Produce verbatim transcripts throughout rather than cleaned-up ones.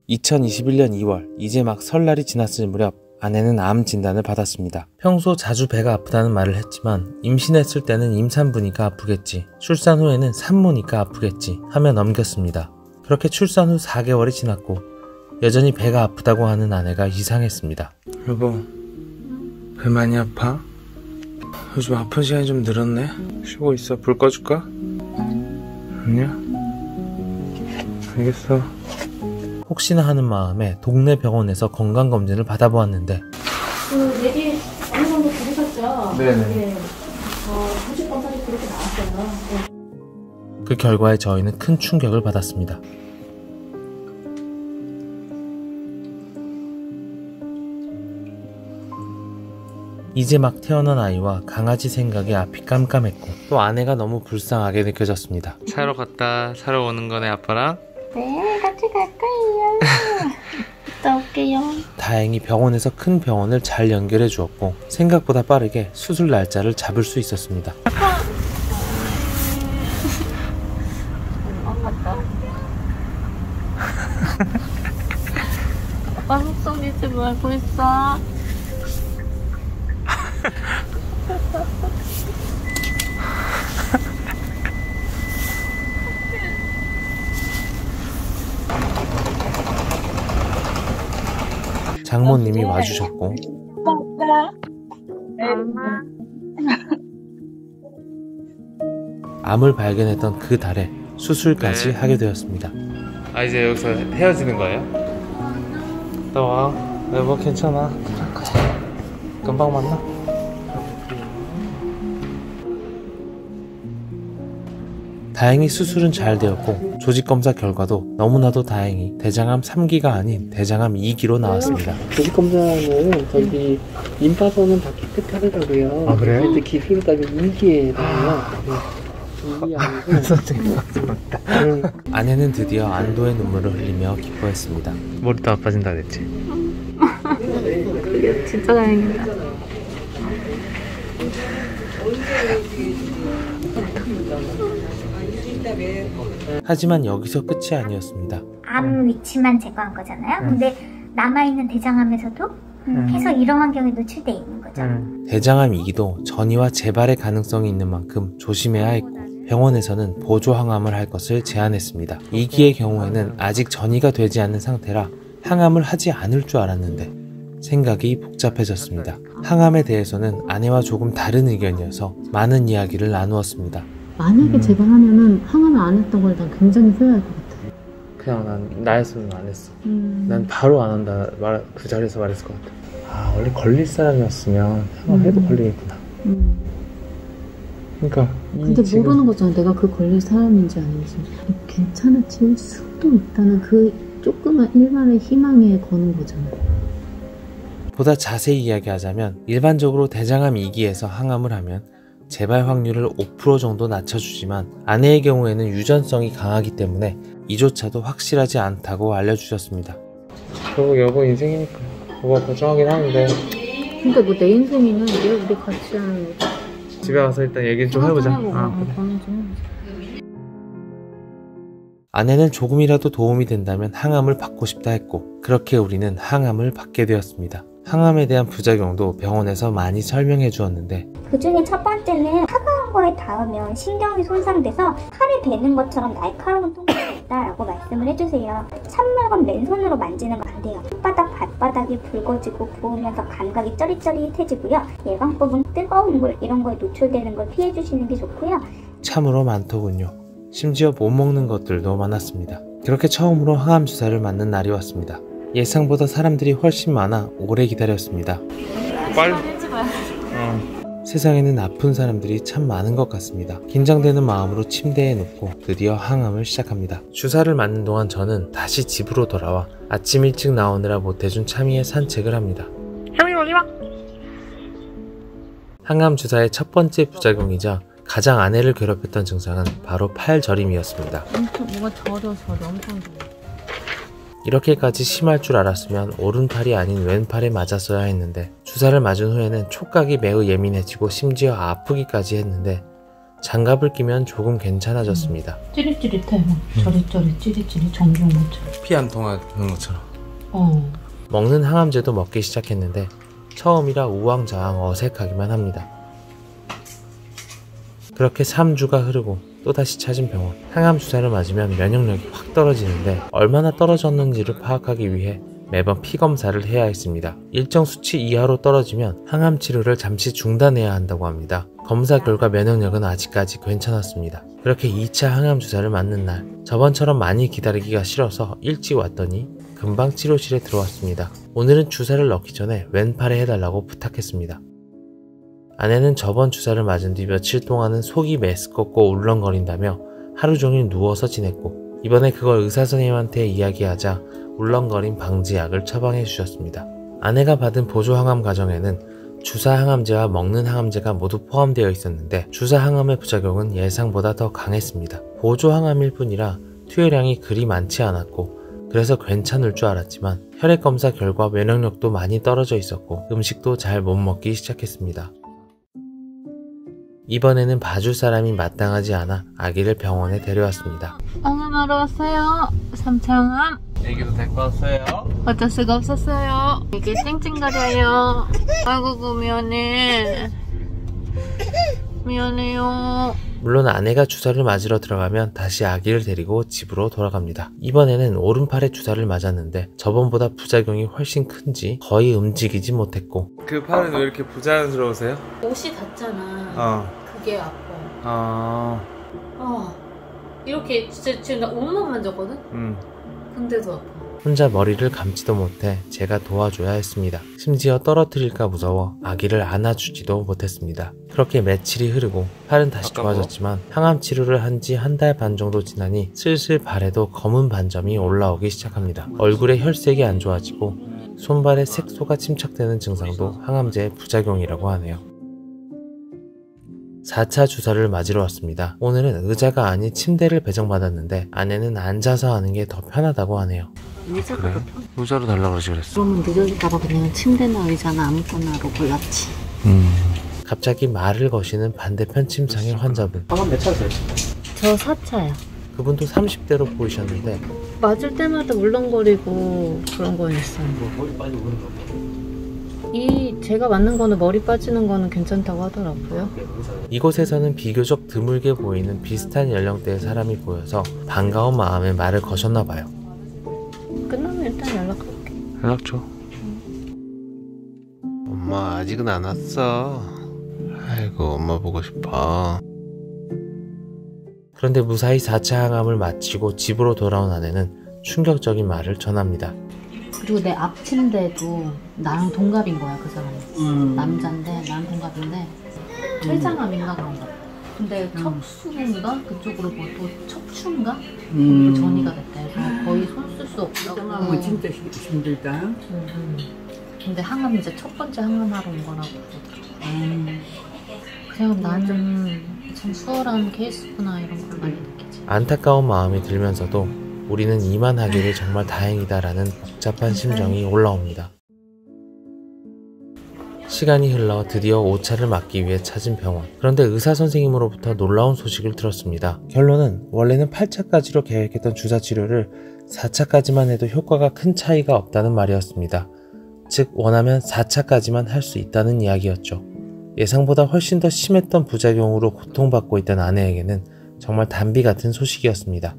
이천이십일 년 이월, 이제 막 설날이 지났을 무렵 아내는 암 진단을 받았습니다. 평소 자주 배가 아프다는 말을 했지만 임신했을 때는 임산부니까 아프겠지, 출산 후에는 산모니까 아프겠지 하며 넘겼습니다. 그렇게 출산 후 사 개월이 지났고 여전히 배가 아프다고 하는 아내가 이상했습니다. 여보, 배 많이 아파? 요즘 아픈 시간이 좀 늘었네? 쉬고 있어. 불 꺼줄까? 아니야? 알겠어. 혹시나 하는 마음에 동네 병원에서 건강검진을 받아보았는데 그 내비 어느 정도 들으셨죠? 네네. 네. 어, 조직 검사도 그렇게 나왔어요. 네. 그 결과에 저희는 큰 충격을 받았습니다. 이제 막 태어난 아이와 강아지 생각에 앞이 깜깜했고 또 아내가 너무 불쌍하게 느껴졌습니다. 사러 갔다 사러 오는 거네 아빠랑? 네, 같이 갈 거예요. 갔다 올게요. 다행히 병원에서 큰 병원을 잘 연결해 주었고 생각보다 빠르게 수술 날짜를 잡을 수 있었습니다. 아빠 속썩이지 말고 있어. 장모님이 와주셨고 암을 발견했던 그 달에 수술까지 하게 되었습니다. 아, 이제 여기서 헤어지는 거예요? 나와. 여보 괜찮아. 금방 만나. 다행히 수술은 잘 되었고 조직검사 결과도 너무나도 다행히 대장암 삼 기가 아닌 대장암 이 기로 나왔습니다. 조직검사는 저기 림파선은 다 깨끗하더라고요. 아, 그래요? 근데 기술로 따지면 이 기에 나와요. 이 아니고 선생님 맞습니다. 아내는 드디어 안도의 눈물을 흘리며 기뻐했습니다. 머리도 아파진다 그랬지? 진짜 다행이다. 하지만 여기서 끝이 아니었습니다. 암 위치만 제거한 거잖아요. 음. 근데 남아있는 대장암에서도 음. 계속 이런 환경에 노출되어 있는 거죠. 대장암 이 기도 전이와 재발의 가능성이 있는 만큼 조심해야 했고 병원에서는 보조 항암을 할 것을 제안했습니다. 이 기의 경우에는 아직 전이가 되지 않는 상태라 항암을 하지 않을 줄 알았는데 생각이 복잡해졌습니다. 항암에 대해서는 아내와 조금 다른 의견이어서 많은 이야기를 나누었습니다. 만약에 음. 재발하면은 항암을 안 했던 걸 난 굉장히 후회할 것 같아. 그냥 난 나였으면 안 했어. 음. 난 바로 안 한다 말, 그 자리에서 말했을 것 같아. 아, 원래 걸릴 사람이었으면 항암해도 음. 걸리겠구나. 음. 그러니까 근데 지금... 모르는 거잖아. 내가 그 걸릴 사람인지 아닌지. 괜찮아질 수도 있다는 그 조그만 일말의 희망에 거는 거잖아. 보다 자세히 이야기하자면 일반적으로 대장암 이 기에서 항암을 하면 재발 확률을 오 퍼센트 정도 낮춰주지만 아내의 경우에는 유전성이 강하기 때문에 이조차도 확실하지 않다고 알려주셨습니다. 결국 여보 인생이니까 여보가 걱정하긴 하는데 그러니까 뭐 내 인생이면 왜 우리 같이 하는 거지? 집에 와서 일단 얘기 좀 해보자. 아, 그래. 아내는 조금이라도 도움이 된다면 항암을 받고 싶다 했고 그렇게 우리는 항암을 받게 되었습니다. 항암에 대한 부작용도 병원에서 많이 설명해 주었는데 그 중에 첫 번째는 차가운 거에 닿으면 신경이 손상돼서 칼에 베는 것처럼 날카로운 통증이 있다라고 말씀을 해주세요. 찬물건 맨손으로 만지는 거 안 돼요. 손바닥, 발바닥이 붉어지고 부으면서 감각이 쩌릿쩌릿해지고요. 예방법은 뜨거운 물 이런 거에 노출되는 걸 피해 주시는 게 좋고요. 참으로 많더군요. 심지어 못 먹는 것들도 많았습니다. 그렇게 처음으로 항암 주사를 맞는 날이 왔습니다. 예상보다 사람들이 훨씬 많아 오래 기다렸습니다. 빨리. 어. 세상에는 아픈 사람들이 참 많은 것 같습니다. 긴장되는 마음으로 침대에 눕고 드디어 항암을 시작합니다. 주사를 맞는 동안 저는 다시 집으로 돌아와 아침 일찍 나오느라 못해준 차미의 산책을 합니다. 항암 주사의 첫 번째 부작용이자 가장 아내를 괴롭혔던 증상은 바로 팔 저림이었습니다. 엄청 뭐가 저려 저려 엄청 저려. 이렇게까지 심할 줄 알았으면 오른팔이 아닌 왼팔에 맞았어야 했는데 주사를 맞은 후에는 촉각이 매우 예민해지고 심지어 아프기까지 했는데 장갑을 끼면 조금 괜찮아졌습니다. 찌릿찌릿해. 저릿저릿 찌릿찌릿 정중무처럼. 피 안 통하는 것처럼. 어. 먹는 항암제도 먹기 시작했는데 처음이라 우왕좌왕 어색하기만 합니다. 그렇게 삼 주가 흐르고 또다시 찾은 병원. 항암 주사를 맞으면 면역력이 확 떨어지는데 얼마나 떨어졌는지를 파악하기 위해 매번 피 검사를 해야 했습니다. 일정 수치 이하로 떨어지면 항암 치료를 잠시 중단해야 한다고 합니다. 검사 결과 면역력은 아직까지 괜찮았습니다. 그렇게 이 차 항암 주사를 맞는 날, 저번처럼 많이 기다리기가 싫어서 일찍 왔더니 금방 치료실에 들어왔습니다. 오늘은 주사를 넣기 전에 왼팔에 해달라고 부탁했습니다. 아내는 저번 주사를 맞은 뒤 며칠 동안은 속이 메스껍고 울렁거린다며 하루 종일 누워서 지냈고, 이번에 그걸 의사선생님한테 이야기하자 울렁거림 방지약을 처방해 주셨습니다. 아내가 받은 보조 항암 과정에는 주사 항암제와 먹는 항암제가 모두 포함되어 있었는데 주사 항암의 부작용은 예상보다 더 강했습니다. 보조 항암일 뿐이라 투여량이 그리 많지 않았고 그래서 괜찮을 줄 알았지만 혈액 검사 결과 면역력도 많이 떨어져 있었고 음식도 잘 못 먹기 시작했습니다. 이번에는 봐줄 사람이 마땅하지 않아 아기를 병원에 데려왔습니다. 항암하러 왔어요. 삼 차 항암. 애기도 데리고 왔어요. 어쩔 수가 없었어요. 이게 찡찡거려요. 아이고 미안해. 미안해요. 물론 아내가 주사를 맞으러 들어가면 다시 아기를 데리고 집으로 돌아갑니다. 이번에는 오른팔에 주사를 맞았는데 저번보다 부작용이 훨씬 큰지 거의 움직이지 못했고. 그 팔은 왜 이렇게 부자연스러우세요? 옷이 닿잖아. 어. 그게 아파. 아. 어. 이렇게 진짜 지금 나 옷만 만졌거든? 음. 근데도 아파. 혼자 머리를 감지도 못해 제가 도와줘야 했습니다. 심지어 떨어뜨릴까 무서워 아기를 안아주지도 못했습니다. 그렇게 며칠이 흐르고 팔은 다시 좋아졌지만 항암 치료를 한 지 한 달 반 정도 지나니 슬슬 발에도 검은 반점이 올라오기 시작합니다. 얼굴에 혈색이 안 좋아지고 손발에 색소가 침착되는 증상도 항암제의 부작용이라고 하네요. 사 차 주사를 맞으러 왔습니다. 오늘은 의자가 아닌 침대를 배정받았는데 아내는 앉아서 하는 게 더 편하다고 하네요. 의자가 그래? 더 편. 의자로 달라고 그러지 그랬어. 그러면 늦어질까봐 그냥 침대나 의자나 아무거나로 골랐지. 음. 갑자기 말을 거시는 반대편 침상의 환자분. 방금 몇 차세요? 저 사 차야. 그분도 삼십 대로 보이셨는데 맞을 때마다 울렁거리고 그런 거였어요. 머리 빠지고 그런 거. 이 제가 맞는 거는 머리 빠지는 거는 괜찮다고 하더라고요. 이곳에서는 비교적 드물게 보이는 비슷한 연령대의 사람이 보여서 반가운 마음에 말을 거셨나 봐요. 끝나면 일단 연락할게. 연락 줘. 엄마 아직은 안 왔어. 아이고 엄마 보고 싶어. 그런데 무사히 사 차 항암을 마치고 집으로 돌아온 아내는 충격적인 말을 전합니다. 그리고 내 앞 침대도 나랑 동갑인 거야 그 사람이. 음. 남잔데 나랑 동갑인데 췌장암인가 그런가 봐. 근데 척수인가 그쪽으로 뭐 또 척추인가 음. 거기로 전이가 됐대. 그래서 거의 손 쓸 수 없다고. 뭐 진짜 힘- 힘들다. 음, 음. 근데 항암 이제 첫 번째 항암하러 온 거라고 그러더라고. 음. 그냥 나는 참 수월한 케이스구나 이런 걸 많이 느끼지. 안타까운 마음이 들면서도 우리는 이만하기를 정말 다행이다라는 복잡한 심정이 올라옵니다. 시간이 흘러 드디어 오 차를 맞기 위해 찾은 병원. 그런데 의사 선생님으로부터 놀라운 소식을 들었습니다. 결론은 원래는 팔 차까지로 계획했던 주사 치료를 사 차까지만 해도 효과가 큰 차이가 없다는 말이었습니다. 즉 원하면 사 차까지만 할 수 있다는 이야기였죠. 예상보다 훨씬 더 심했던 부작용으로 고통받고 있던 아내에게는 정말 단비 같은 소식이었습니다.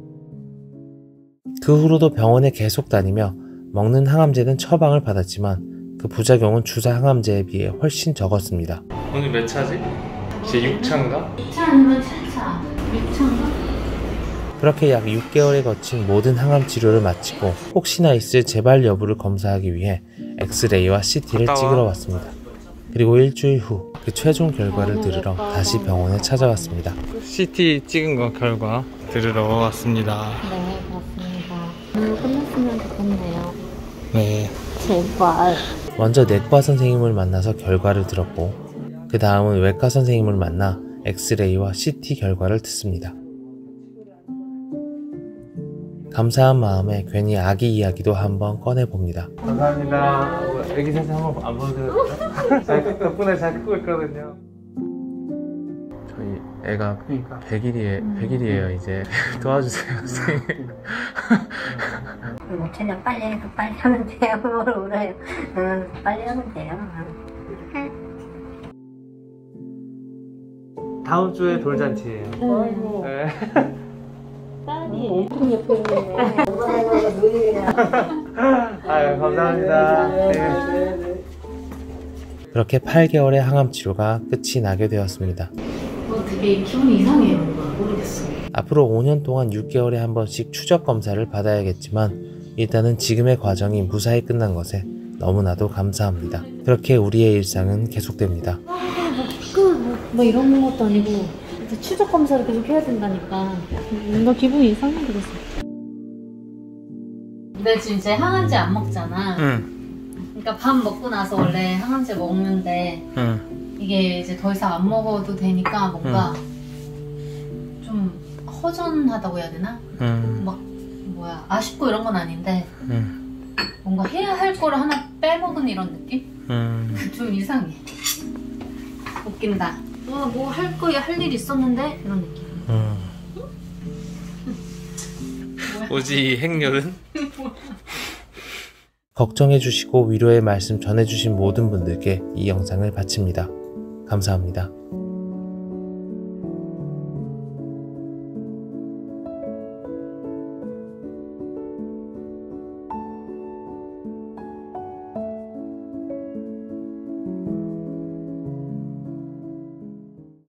그 후로도 병원에 계속 다니며 먹는 항암제는 처방을 받았지만 그 부작용은 주사 항암제에 비해 훨씬 적었습니다. 오늘 몇 차지? 이제 육 차인가? 육 차 아니면 칠 차. 육 차인가? 그렇게 약 육 개월에 거친 모든 항암 치료를 마치고 혹시나 있을 재발 여부를 검사하기 위해 엑스레이와 씨티를 찍으러 왔습니다. 그리고 일주일 후 그 최종 결과를 들으러 다시 병원에 찾아왔습니다. 씨티 찍은 거 결과 들으러 왔습니다. 네, 맞습니다. 오늘 끝났으면 좋겠네요. 네. 제발. 먼저 내과 선생님을 만나서 결과를 들었고 그 다음은 외과 선생님을 만나 엑스레이와 씨티 결과를 듣습니다. 감사한 마음에 괜히 아기 이야기도 한번 꺼내봅니다. 감사합니다. 애기 사진 한번 안 보여드려도 돼요? 잘 덕분에 잘 크고 있거든요. 저희 애가 그러니까. 백 일이에, 음. 백 일이에요 이제. 도와주세요 선생님. 뭐 저녁 빨리 해서 빨리 하면 돼요. 뭘 울어요. 응, 빨리 하면 돼요. 다음 주에 돌잔치예요. 어이구. 네. 딸이 엄청 예쁘게 있네. 엄마가 눈이야. 아유 감사합니다. 네. 그렇게 팔 개월의 항암 치료가 끝이 나게 되었습니다. 어, 되게 기분이 이상해요. 뭔가 모르겠어. 앞으로 오 년 동안 육 개월에 한 번씩 추적 검사를 받아야겠지만 일단은 지금의 과정이 무사히 끝난 것에 너무나도 감사합니다. 그렇게 우리의 일상은 계속됩니다. 뭐, 뭐 이런 것도 아니고 이제 추적 검사를 계속 해야 된다니까 뭔가 기분이 이상해 그래서. 근데 지금 이제 항암제 안 먹잖아. 응, 그러니까 밥 먹고 나서 원래 항암제 먹는데 응, 이게 이제 더 이상 안 먹어도 되니까 뭔가 좀 허전하다고 해야 되나? 응, 막 뭐야 아쉽고 이런 건 아닌데 응, 뭔가 해야 할 거를 하나 빼먹은 이런 느낌? 응. 좀 이상해. 웃긴다. 어, 뭐 할 거야 할 일 있었는데 이런 느낌. 응. 오지 행렬은? 걱정해주시고 위로의 말씀 전해주신 모든 분들께 이 영상을 바칩니다. 감사합니다.